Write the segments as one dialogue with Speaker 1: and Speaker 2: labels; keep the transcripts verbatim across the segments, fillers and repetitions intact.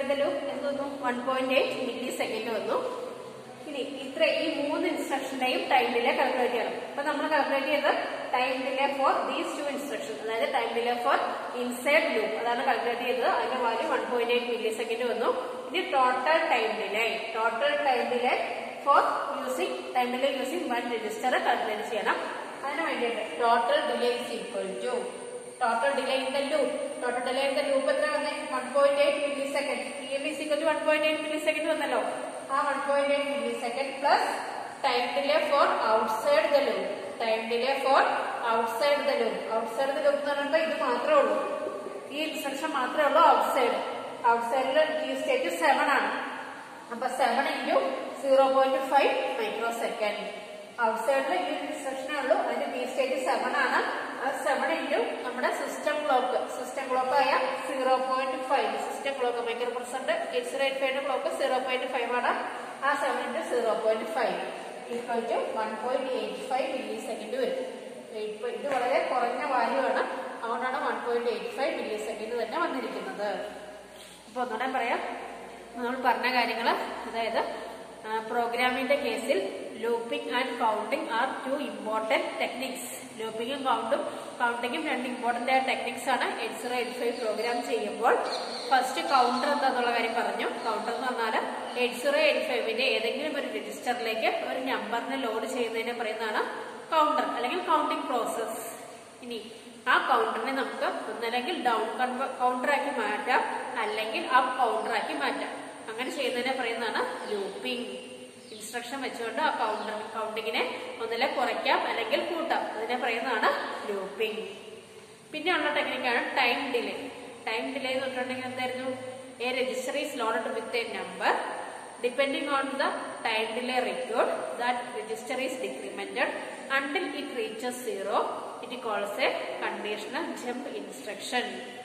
Speaker 1: The loop എന്ത് വന്നു? One point eight millisecond വന്നു. ഇനി ഇത്ര ഈ മൂന്ന് ഇൻസ്ട്രക്ഷന്റെയും ടൈം ഡിലേ കാൽക്കുലേറ്റ് ചെയ്യണം. അപ്പൊ നമ്മൾ കാൽക്കുലേറ്റ് ചെയ്ത് time delay for these two instruction, അതായത് time delay for inside loop അതാണ് കാൽക്കുലേറ്റ് ചെയ്തത്. അതിന്റെ value one point eight millisecond വന്നു. ഇനി total time delay total time delay for using time delay using one register calculate ചെയ്യണം. അതിന് വേണ്ടിയിട്ട് total delay is equal to total delay in the loop total delay in the loop എത്ര വന്നേ? One point eight millisecond. T M is equal to one point eight millisecond വന്നല്ലോ. ആ one point eight millisecond plus time delay for outside the loop time delay for outside the loop outside the loop എന്ന് പറയുമ്പോൾ ഇത് മാത്രമേ ഉള്ളൂ, ഈ instruction മാത്രമേ ഉള്ളൂ ഔട്ട്സൈഡ്. ഔട്ട്സൈഡിൽ ടി സ്റ്റേറ്റ് സെവൻ ആണ്. അപ്പൊ seven into zero point five microsecond. ഔട്ട്സൈഡിൽ ഈ ഇൻസ്ട്രക്ഷനേ ഉള്ളൂ, അതിന്റെ ടി സ്റ്റേറ്റ് സെവൻ ആണ്. ആ സെവൻ ഇൻറ്റു നമ്മുടെ സിസ്റ്റം ക്ലോക്ക് സിസ്റ്റം ക്ലോക്ക് ആയ zero point five system clock microprocessor eight zero eight ഫൈവിന്റെ ക്ലോക്ക് സീറോ പോയിന്റ് ഫൈവ് ആണ്. ആ seven into zero point five equal to one point eight five millisecond വരും. ഇത് വളരെ കുറഞ്ഞ value ആണ്, അതുകൊണ്ടാണ് one point eight five millisecond തന്നെ വന്നിരിക്കുന്നത്. അപ്പൊ ഒന്നുകൂടെ പറയാം, നമ്മൾ പറഞ്ഞ കാര്യങ്ങൾ, അതായത് പ്രോഗ്രാമിന്റെ കേസിൽ looping and counting are two important techniques. ലൂപ്പിംഗും കൗണ്ടും കൗണ്ടിങ്ങും രണ്ട് ഇമ്പോർട്ടന്റ് ആയ ടെക്നിക്സ് ആണ്. Eight zero eight five program ചെയ്യുമ്പോൾ ഫസ്റ്റ് കൗണ്ടർ എന്താന്നുള്ള കാര്യം പറഞ്ഞു. കൗണ്ടർ എന്ന് പറഞ്ഞാൽ എയ്റ്റ് സീറോ എയ്റ്റ് ഫൈവിന്റെ ഏതെങ്കിലും ഒരു രജിസ്റ്ററിലേക്ക് ഒരു നമ്പറിനെ ലോഡ് ചെയ്യുന്നതിനെ പറയുന്നതാണ് കൗണ്ടർ അല്ലെങ്കിൽ കൗണ്ടിങ് പ്രോസസ്. ഇനി ആ കൗണ്ടറിനെ നമുക്ക് ഒന്നല്ലെങ്കിൽ ഡൗൺ കൗണ്ടർ ആക്കി മാറ്റാം, അല്ലെങ്കിൽ അപ്പ് കൗണ്ടർ ആക്കി മാറ്റാം. അങ്ങനെ ചെയ്യുന്നതിനെ പറയുന്നതാണ് ലൂപ്പിംഗ്. ഇൻസ്ട്രക്ഷൻ വെച്ചുകൊണ്ട് ആ കൗണ്ടർ കൗണ്ടിങ്ങിനെ ഒന്നിലെ കുറയ്ക്കാം അല്ലെങ്കിൽ കൂട്ടാം, അതിനെ പറയുന്നതാണ് ലൂപ്പിംഗ്. പിന്നെ ഉള്ള ടെക്നിക്കാണ് ടൈം ഡിലേ. ടൈം ഡിലേ എന്ന് പറഞ്ഞിട്ടുണ്ടെങ്കിൽ എന്തായിരുന്നു? A register is loaded with a number depending on the time delay required that register is decremented until it reaches zero, it calls a conditional jump instruction.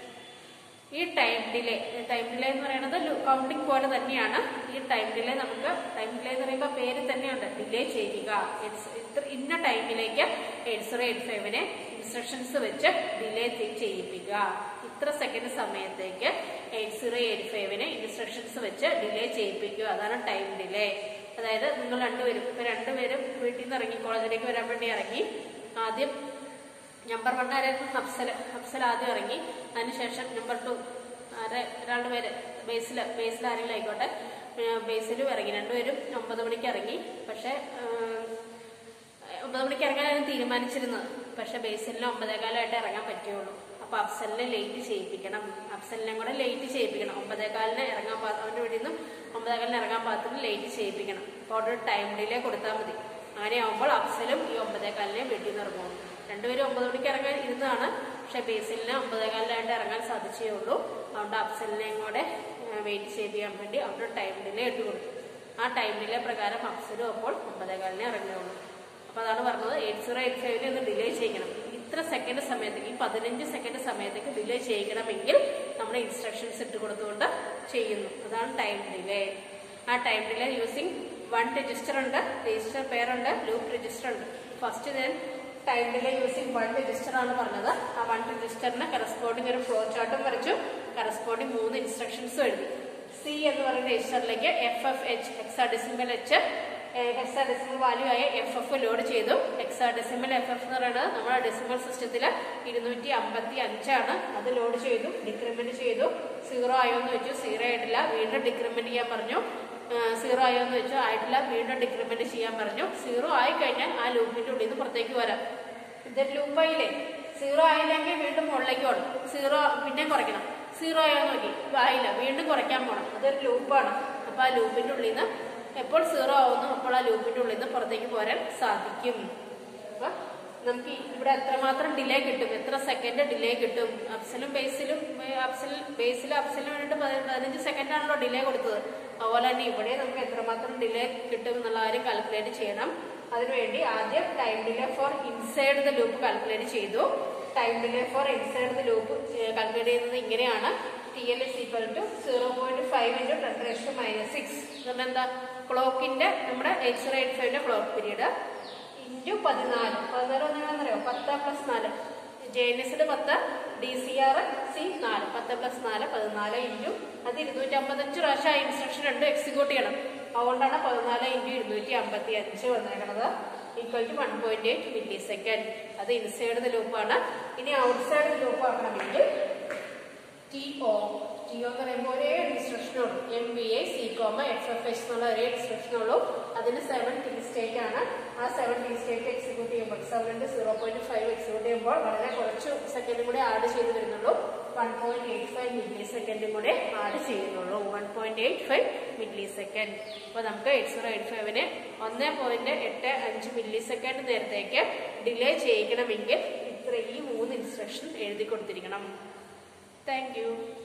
Speaker 1: ഈ time delay time delay എന്ന് പറയുന്നത് counting പോലെ തന്നെയാണ്. ഈ time delay നമുക്ക് time delay എന്ന് പറയുമ്പോൾ പേര് തന്നെയുണ്ട്, ഡിലേ ചെയ്യുക. ഇന്ന ടൈമിലേക്ക് എയ്റ്റ് സീറോ എയ്റ്റ് ഫൈവിനെ ഇൻസ്ട്രക്ഷൻസ് വെച്ച് ഡിലേ ചെയ്യിപ്പിക്കുക. ഇത്ര സെക്കൻഡ് സമയത്തേക്ക് എയ്റ്റ് സീറോ എയ്റ്റ് ഫൈവിനെ ഇൻസ്ട്രക്ഷൻസ് വെച്ച് ഡിലേ ചെയ്യിപ്പിക്കുക. അതാണ് ടൈം ഡിലേ. അതായത് നിങ്ങൾ രണ്ടുപേരും ഇപ്പൊ രണ്ടുപേരും വീട്ടിൽ നിന്ന് ഇറങ്ങി കോളേജിലേക്ക് വരാൻ വേണ്ടി ഇറങ്ങി. ആദ്യം നമ്പർ വൺ ആരായിരുന്നു? അഫ്സൽ. അഫ്സൽ ആദ്യം ഇറങ്ങി. അതിനുശേഷം നമ്പർ ടു ആരെ ഒരാളുടെ പേര് ബേസിൽ ബേസിൽ ആരെങ്കിലും ആയിക്കോട്ടെ, ബേസിലും ഇറങ്ങി. രണ്ടുപേരും ഒമ്പത് മണിക്ക് ഇറങ്ങി. പക്ഷെ ഒമ്പത് മണിക്ക് ഇറങ്ങാനായിരുന്നു തീരുമാനിച്ചിരുന്നത്. പക്ഷെ ബേസിലിന് ഒമ്പതേകാലമായിട്ട് ഇറങ്ങാൻ പറ്റുള്ളൂ. അപ്പൊ അഫ്സലിനെ ലേറ്റ് ചെയ്യിപ്പിക്കണം. അഫ്സലിനെ കൂടെ ലേറ്റ് ചെയ്യിപ്പിക്കണം. ഒമ്പതേകാലിന് ഇറങ്ങാൻ പാ അവന്റെ വീട്ടിൽ നിന്നും ഒമ്പതേകാലിന് ഇറങ്ങാൻ പാകത്തിന് ലേറ്റ് ചെയ്യിപ്പിക്കണം. അപ്പോൾ അവിടെ ഒരു ടൈം ഡിലേ കൊടുത്താൽ മതി. അങ്ങനെയാവുമ്പോൾ അഫ്സലും ഈ ഒമ്പതേകാലിനെ വീട്ടിൽ നിന്ന് ഇറങ്ങും. രണ്ടുപേരും ഒമ്പത് മണിക്ക് ഇറങ്ങാൻ ഇരുന്നതാണ്. പക്ഷെ ബേസിലിന് ഒമ്പതേകാലിലായിട്ട് ഇറങ്ങാൻ സാധിച്ചേ ഉള്ളൂ. അതുകൊണ്ട് അഫ്സലിനെയും കൂടെ വെയിറ്റ് ചെയ്യിപ്പിക്കാൻ വേണ്ടി അവിടെ ടൈം ഡിലേ ഇട്ട് കൊടുത്തു. ആ ടൈം ഡിലേ പ്രകാരം അഫ്സലും അപ്പോൾ ഒമ്പതേകാലിനെ ഇറങ്ങിയുള്ളൂ. അപ്പൊ അതാണ് പറഞ്ഞത് എയ്റ്റ് സീറോ എയ്റ്റ് ഫൈവിനെ ഒന്ന് ഡിലേ ചെയ്യണം. ഇത്ര സെക്കൻഡ് സമയത്തേക്ക്, ഈ പതിനഞ്ച് സെക്കൻഡ് സമയത്തേക്ക് ഡിലേ ചെയ്യണമെങ്കിൽ നമ്മൾ ഇൻസ്ട്രക്ഷൻസ് ഇട്ട് കൊടുത്തുകൊണ്ട് ചെയ്യുന്നു. അതാണ് ടൈം ഡിലേ. ആ time delay using one register ഉണ്ട്, രജിസ്റ്റർ പെയർ ഉണ്ട്, ലൂപ്പ് രജിസ്റ്റർ ഉണ്ട്. ഫസ്റ്റ് ഞാൻ time delay using one register ആണ് പറഞ്ഞത്. ആ വൺ രജിസ്റ്ററിന് കറസ്പോണ്ടിങ് ഒരു ഫ്ലോ ചാർട്ടും വരച്ചു, കറസ്പോണ്ടിങ് മൂന്ന് ഇൻസ്ട്രക്ഷൻസും എഴുതി. സി എന്ന് പറയുന്ന രജിസ്റ്ററിലേക്ക് F F H hexadecimal H hexadecimal value ആയ എഫ് എഫ് ലോഡ് ചെയ്തു. ഹെക്സാഡെസിമൽ എഫ് എഫ് എന്ന് പറയുന്നത് നമ്മുടെ ഡെസിമൽ സിസ്റ്റത്തില് ഇരുന്നൂറ്റി അമ്പത്തി അഞ്ചാണ്. അത് ലോഡ് ചെയ്തു, ഡിക്രിമെന്റ് ചെയ്തു. സീറോ ആയോ എന്ന് വെച്ചു, സീറോ ആയിട്ടില്ല. വീണ്ടും ഡിക്രിമെന്റ് ചെയ്യാൻ പറഞ്ഞു. സീറോ ആയോ എന്ന് വെച്ചു, ആയിട്ടില്ല. വീണ്ടും ഡിക്രിമെന്റ് ചെയ്യാൻ പറഞ്ഞു. സീറോ ആയി കഴിഞ്ഞാൽ ആ ലൂപ്പിന്റെ ഉള്ളിൽ നിന്ന് പുറത്തേക്ക് വരാം. ഇത് ലൂപ്പായില്ലേ, സീറോ ആയില്ലെങ്കിൽ വീണ്ടും മുകളിലേക്ക് പോകണം. സീറോ പിന്നെ കുറയ്ക്കണം. സീറോ ആയോ നോക്കി, ആയില്ല, വീണ്ടും കുറയ്ക്കാൻ പോകണം. അതൊരു ലൂപ്പാണ്. അപ്പൊ ആ ലൂപ്പിന്റെ ഉള്ളിൽ നിന്ന് എപ്പോൾ സീറോ ആവുന്നു അപ്പോൾ ആ ലൂപ്പിന്റെ ഉള്ളിൽ നിന്ന് പുറത്തേക്ക് പോരാൻ സാധിക്കും. അപ്പൊ നമുക്ക് ഇവിടെ എത്രമാത്രം ഡിലേ കിട്ടും, എത്ര സെക്കൻഡ് ഡിലേ കിട്ടും. അഫ്സലും ബേസിലും അഫ്സൽ ബേസിലും അഫ്സലിന് വേണ്ടിട്ട് പതിനഞ്ച് സെക്കൻഡാണല്ലോ ഡിലേ കൊടുത്തത്. അതുപോലെ തന്നെ ഇവിടെ നമുക്ക് എത്രമാത്രം ഡിലേ കിട്ടും എന്നുള്ള കാര്യം കാൽക്കുലേറ്റ് ചെയ്യണം. അതിനുവേണ്ടി ആദ്യം time delay for inside the loop calculate ചെയ്തു. Time delay for inside the loop calculate ചെയ്യുന്നത് ഇങ്ങനെയാണ്. T L is equal to zero point five into ten ratio minus six. അതുകൊണ്ട് എന്താ, ക്ലോക്കിന്റെ നമ്മുടെ എയ്റ്റ് സീറോ എയ്റ്റ് ഫൈവിന്റെ ക്ലോക്ക് പീരീഡ് ഇൻറ്റു പതിനാല്. പതിനാല് ഒന്നാണെന്നറിയോ, പത്ത് പ്ലസ് നാല്. ജെ എൻ എസിന്റെ പത്ത് ഡി സി ആർ സി നാല് പത്ത് പ്ലസ് നാല് പതിനാല് ഇൻറ്റു അത് ഇരുന്നൂറ്റി അമ്പത്തഞ്ച് പ്രാവശ്യം ആ ഇൻസ്ട്രക്ഷൻ രണ്ടും എക്സിക്യൂട്ട് ചെയ്യണം. അതുകൊണ്ടാണ് പതിനാല് ഇൻറ്റു ഇരുന്നൂറ്റി അമ്പത്തി അഞ്ച് വന്നേക്കണത് equal to one point eight millisecond. അത് ഇൻസൈഡ് ലൂപ്പാണ്. ഇനി ഔട്ട്സൈഡ് ലൂപ്പ് ആക്കണമെങ്കിൽ ടി ഒ ടി ഒ എന്ന് പറയുമ്പോൾ ഒരേ ഇൻസ്ട്രക്ഷനുള്ളൂ. M V I C comma F F H എന്നുള്ള ഒരേ ഇൻസ്ട്രക്ഷനുള്ളൂ. അതിന് സെവൻ ടി സ്റ്റേറ്റ് ആണ്. ആ സെവൻ ടി സ്റ്റേറ്റ് എക്സിക്യൂട്ട് ചെയ്യുമ്പോൾ seven into zero point five execute ചെയ്യുമ്പോൾ വളരെ കുറച്ച് സെക്കൻഡും കൂടെ ആഡ് ചെയ്ത് വരുന്നുള്ളൂ. One point eight five millisecond കൂടെ ആഡ് ചെയ്യുന്നുള്ളൂ. One point eight five millisecond. അപ്പോൾ നമുക്ക് എയ്റ്റ് സീറോ എയ്റ്റ് ഫൈവിന് ഒന്ന് പോയിന്റ് എട്ട് അഞ്ച് മില്ലി സെക്കൻഡ് നേരത്തേക്ക് ഡിലേ ചെയ്യിക്കണമെങ്കിൽ ഇത്ര ഈ മൂന്ന് ഇൻസ്ട്രക്ഷൻ എഴുതി കൊടുത്തിരിക്കണം. Thank you.